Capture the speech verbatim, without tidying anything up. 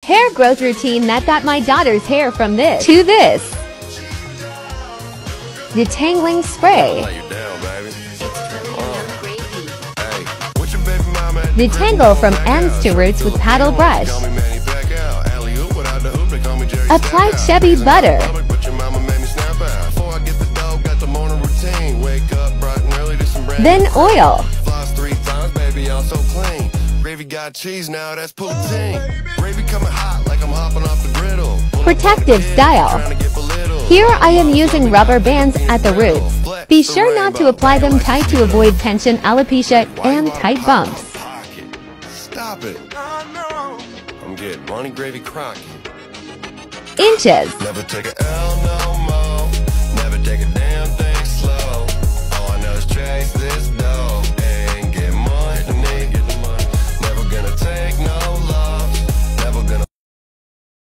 Hair growth routine that got my daughter's hair from this to this. Detangling spray. Detangle from ends to roots with paddle brush. Apply Chevy butter. Then oil. Protective style. Here I am using rubber bands at the roots. Be sure not to apply them tight to avoid tension, alopecia, and tight bumps. Stop it. I'm getting money gravy crocky. Inches. Never take a L no more. Never take a damn.